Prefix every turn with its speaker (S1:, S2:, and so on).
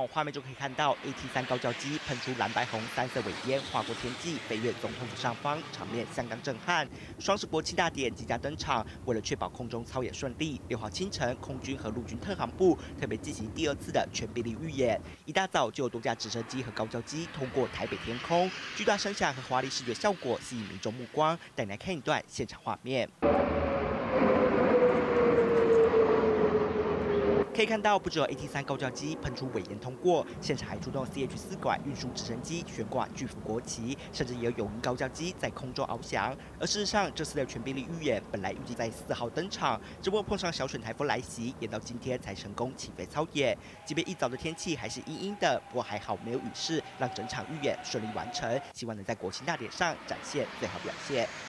S1: 画面就可以看到 AT3高教机喷出蓝白红3色尾烟，划过天际，飞越总统府上方，场面相当震撼。双十国庆大典即将登场，为了确保空中操演顺利，6号清晨，空军和陆军特航部特别进行第2次的全兵力预演。一大早就有多架直升机和高教机通过台北天空，巨大声响和华丽视觉效果吸引民众目光。带你来看一段现场画面。可以看到，不只有 AT3高教机喷出尾烟通过，现场还出动 CH4管运输直升机悬挂巨幅国旗，甚至也有永鹰高教机在空中翱翔。而事实上，这次的全兵力预演本来预计在4号登场，只不过碰上小犬台风来袭，延到今天才成功起飞操演。即便一早的天气还是阴阴的，不过还好没有雨势，让整场预演顺利完成。希望能在国庆大典上展现最好表现。